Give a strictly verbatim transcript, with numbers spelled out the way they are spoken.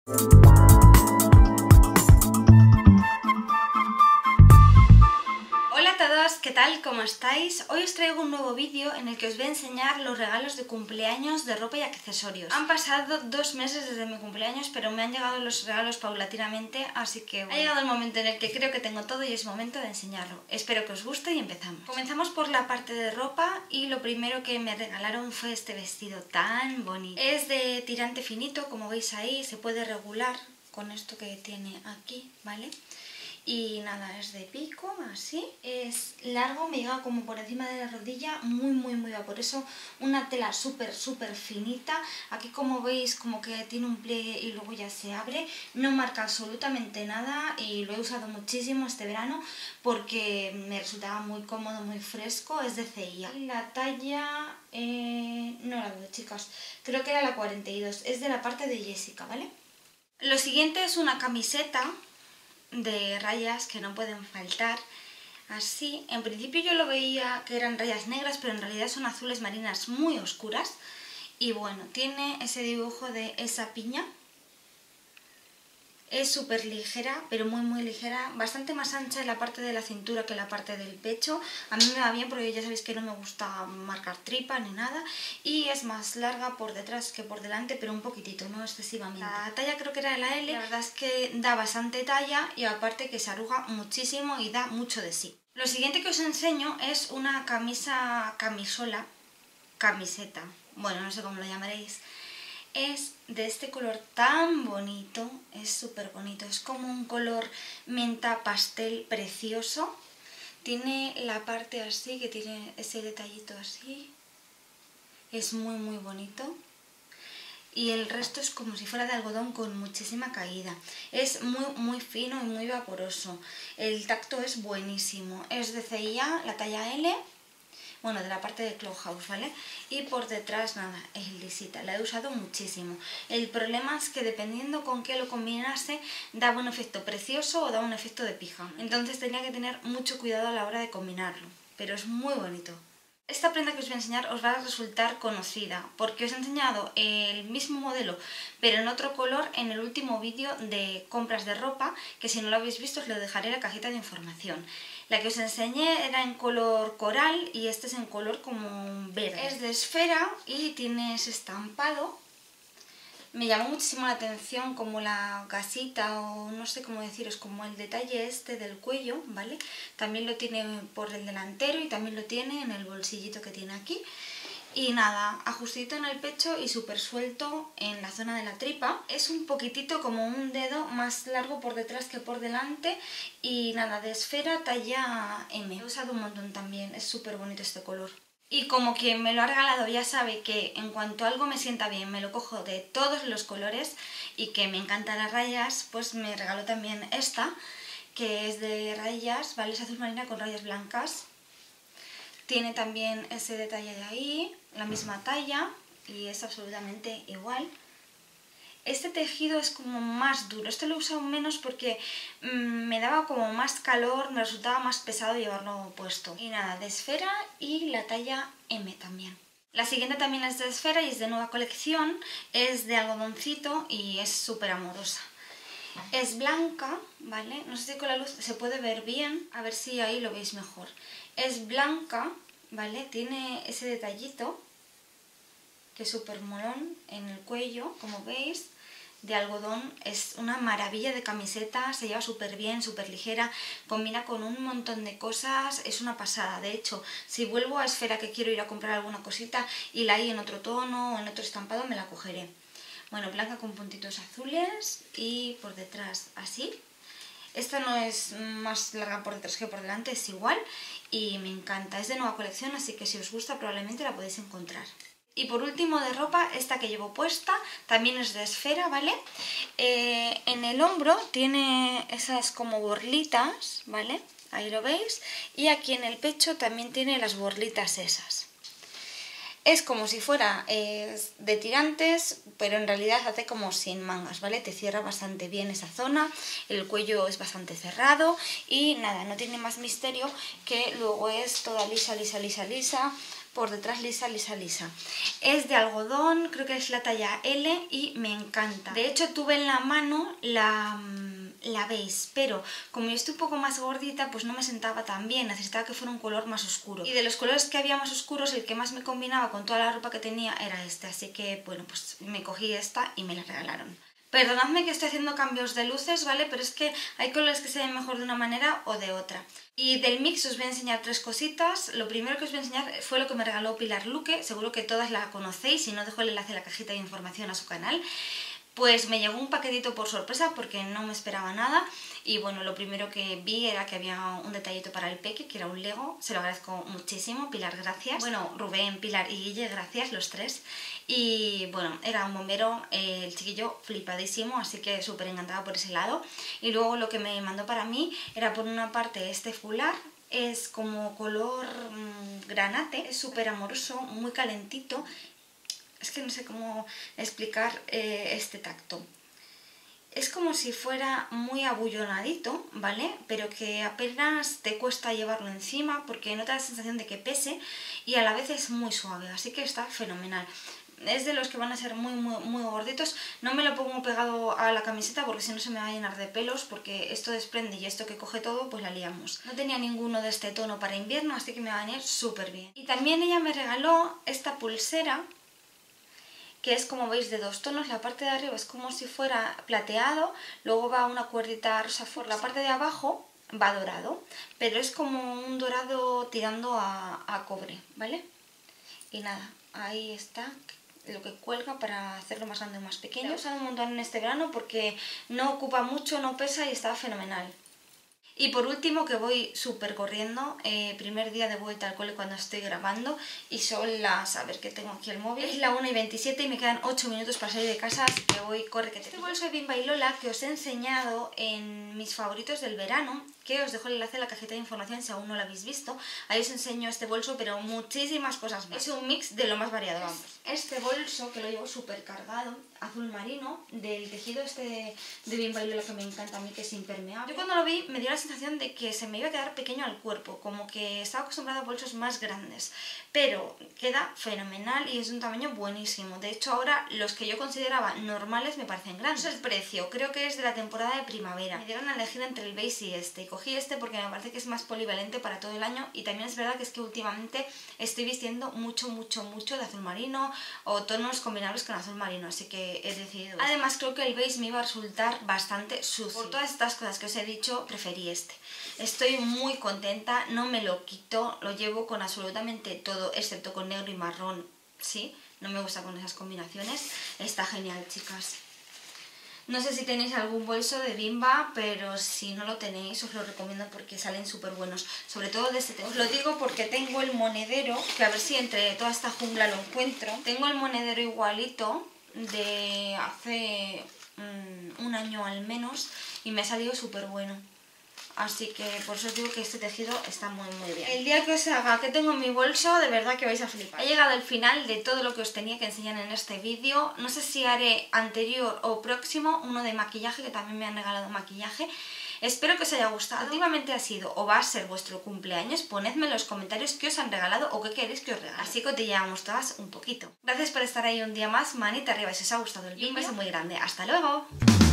Hola a todos, ¿qué tal? ¿Cómo estáis? Hoy os traigo un nuevo vídeo en el que os voy a enseñar los regalos de cumpleaños de ropa y accesorios. Han pasado dos meses desde mi cumpleaños, pero me han llegado los regalos paulatinamente, así que bueno, ha llegado el momento en el que creo que tengo todo y es momento de enseñarlo. Espero que os guste y empezamos. Comenzamos por la parte de ropa y lo primero que me regalaron fue este vestido tan bonito. Es de tirante finito, como veis ahí, se puede regular con esto que tiene aquí, ¿vale? Y nada, es de pico, así. Es largo, me llega como por encima de la rodilla, muy muy muy vaporoso. Una tela súper súper finita. Aquí como veis como que tiene un pliegue y luego ya se abre. No marca absolutamente nada y lo he usado muchísimo este verano porque me resultaba muy cómodo, muy fresco. Es de C I A. La talla, eh, no la veo, chicas, creo que era la cuarenta y dos. Es de la parte de Jessica, ¿vale? Lo siguiente es una camiseta de rayas que no pueden faltar, así. En principio yo lo veía que eran rayas negras, pero en realidad son azules marinas muy oscuras. Y bueno, tiene ese dibujo de esa piña. Es súper ligera, pero muy muy ligera, bastante más ancha en la parte de la cintura que en la parte del pecho. A mí me va bien porque ya sabéis que no me gusta marcar tripa ni nada. Y es más larga por detrás que por delante, pero un poquitito, no excesivamente. La talla creo que era la L, la verdad es que da bastante talla y aparte que se arruga muchísimo y da mucho de sí. Lo siguiente que os enseño es una camisa, camisola, camiseta, bueno, no sé cómo lo llamaréis. Es de este color tan bonito, es súper bonito, es como un color menta pastel precioso. Tiene la parte así, que tiene ese detallito así, es muy muy bonito. Y el resto es como si fuera de algodón con muchísima caída. Es muy muy fino y muy vaporoso. El tacto es buenísimo, es de C I A, la talla L. Bueno, de la parte de Cloudhouse, ¿vale? Y por detrás, nada, es lisita, la he usado muchísimo. El problema es que dependiendo con qué lo combinase, daba un efecto precioso o daba un efecto de pijama. Entonces tenía que tener mucho cuidado a la hora de combinarlo, pero es muy bonito. Esta prenda que os voy a enseñar os va a resultar conocida, porque os he enseñado el mismo modelo, pero en otro color en el último vídeo de compras de ropa, que si no lo habéis visto os lo dejaré en la cajita de información. La que os enseñé era en color coral y este es en color como verde. Es de esfera y tiene ese estampado. Me llamó muchísimo la atención como la gasita o no sé cómo deciros, como el detalle este del cuello, ¿vale? También lo tiene por el delantero y también lo tiene en el bolsillito que tiene aquí. Y nada, ajustito en el pecho y súper suelto en la zona de la tripa. Es un poquitito como un dedo más largo por detrás que por delante. Y nada, de esfera talla M. He usado un montón también, es súper bonito este color. Y como quien me lo ha regalado ya sabe que en cuanto algo me sienta bien me lo cojo de todos los colores y que me encantan las rayas, pues me regaló también esta, que es de rayas, ¿vale? Es azul marina con rayas blancas. Tiene también ese detalle de ahí, la misma talla y es absolutamente igual. Este tejido es como más duro, este lo he usado menos porque mmm, me daba como más calor, me resultaba más pesado llevarlo puesto. Y nada, de esfera y la talla M también. La siguiente también es de esfera y es de nueva colección, es de algodoncito y es súper amorosa. Es blanca, ¿vale? No sé si con la luz se puede ver bien, a ver si ahí lo veis mejor. Es blanca, ¿vale? Tiene ese detallito, que es súper molón en el cuello, como veis, de algodón. Es una maravilla de camiseta, se lleva súper bien, súper ligera, combina con un montón de cosas, es una pasada. De hecho, si vuelvo a esfera que quiero ir a comprar alguna cosita y la hay en otro tono o en otro estampado, me la cogeré. Bueno, blanca con puntitos azules y por detrás así. Esta no es más larga por detrás que por delante, es igual y me encanta. Es de nueva colección, así que si os gusta probablemente la podéis encontrar. Y por último de ropa, esta que llevo puesta, también es de esfera, ¿vale? Eh, en el hombro tiene esas como borlitas, ¿vale? Ahí lo veis. Y aquí en el pecho también tiene las borlitas esas. Es como si fuera eh, de tirantes, pero en realidad hace como sin mangas, ¿vale? Te cierra bastante bien esa zona, el cuello es bastante cerrado y nada, no tiene más misterio que luego es toda lisa, lisa, lisa, lisa, por detrás lisa, lisa, lisa. Es de algodón, creo que es la talla L y me encanta. De hecho tuve en la mano la, la beige, pero como yo estoy un poco más gordita, pues no me sentaba tan bien, necesitaba que fuera un color más oscuro. Y de los colores que había más oscuros, el que más me combinaba con toda la ropa que tenía era este, así que bueno, pues me cogí esta y me la regalaron. Perdonadme que estoy haciendo cambios de luces, ¿vale? Pero es que hay colores que se ven mejor de una manera o de otra. Y del mix os voy a enseñar tres cositas. Lo primero que os voy a enseñar fue lo que me regaló Pilar Luque. Seguro que todas la conocéis, si no dejo el enlace en la cajita de información a su canal. Pues me llegó un paquetito por sorpresa porque no me esperaba nada. Y bueno, lo primero que vi era que había un detallito para el peque, que era un Lego. Se lo agradezco muchísimo. Pilar, gracias. Bueno, Rubén, Pilar y Guille, gracias, los tres. Y bueno, era un bombero, eh, el chiquillo flipadísimo, así que súper encantada por ese lado. Y luego lo que me mandó para mí era por una parte este fular. Es como color mmm, granate, es súper amoroso, muy calentito. Es que no sé cómo explicar eh, este tacto. Es como si fuera muy abullonadito, ¿vale? Pero que apenas te cuesta llevarlo encima porque no te da la sensación de que pese y a la vez es muy suave, así que está fenomenal. Es de los que van a ser muy, muy, muy gorditos. No me lo pongo pegado a la camiseta porque si no se me va a llenar de pelos, porque esto desprende y esto que coge todo, pues la liamos. No tenía ninguno de este tono para invierno, así que me va a venir súper bien. Y también ella me regaló esta pulsera, que es, como veis, de dos tonos. La parte de arriba es como si fuera plateado, luego va una cuerdita rosa fuerte. La parte de abajo va dorado, pero es como un dorado tirando a, a cobre, ¿vale? Y nada, ahí está lo que cuelga para hacerlo más grande o más pequeño. Lo he usado un montón en este verano porque no ocupa mucho, no pesa y está fenomenal. Y por último, que voy súper corriendo, eh, primer día de vuelta al cole cuando estoy grabando y son las, a ver que tengo aquí el móvil, es la una y veintisiete y me quedan ocho minutos para salir de casa, así que voy, corre que te... Este bolso de Bimba y Lola que os he enseñado en mis favoritos del verano, que os dejo el enlace en la cajita de información si aún no lo habéis visto. Ahí os enseño este bolso, pero muchísimas cosas más. Es un mix de lo más variado, vamos. Este bolso, que lo llevo súper cargado, azul marino, del tejido este de, de Bimba y Lola que me encanta a mí, que es impermeable. Yo cuando lo vi me dio la sensación de que se me iba a quedar pequeño al cuerpo, como que estaba acostumbrada a bolsos más grandes, pero queda fenomenal y es de un tamaño buenísimo. De hecho ahora los que yo consideraba normales me parecen grandes. No sé el precio, creo que es de la temporada de primavera. Me dieron a elegir entre el beige y este, y cogí este porque me parece que es más polivalente para todo el año y también es verdad que es que últimamente estoy vistiendo mucho, mucho, mucho de azul marino o tonos combinables con azul marino, así que he decidido. Además creo que el beige me iba a resultar bastante sucio. Por todas estas cosas que os he dicho, preferí este. Estoy muy contenta, no me lo quito, lo llevo con absolutamente todo, excepto con negro y marrón, sí, no me gusta con esas combinaciones. Está genial, chicas. No sé si tenéis algún bolso de Bimba, pero si no lo tenéis os lo recomiendo porque salen súper buenos. Sobre todo de este. Os lo digo porque tengo el monedero, que a ver si entre toda esta jungla lo encuentro. Tengo el monedero igualito de hace mmm, un año al menos y me ha salido súper bueno. Así que por eso os digo que este tejido está muy muy bien. El día que os haga que tengo en mi bolso, de verdad que vais a flipar. He llegado al final de todo lo que os tenía que enseñar en este vídeo. No sé si haré anterior o próximo uno de maquillaje, que también me han regalado maquillaje. Espero que os haya gustado. Últimamente ha sido o va a ser vuestro cumpleaños, ponedme en los comentarios qué os han regalado o qué queréis que os regale. Así cotilleamos todas un poquito. Gracias por estar ahí un día más, manita arriba si os ha gustado el vídeo. Un beso muy grande. ¡Hasta luego!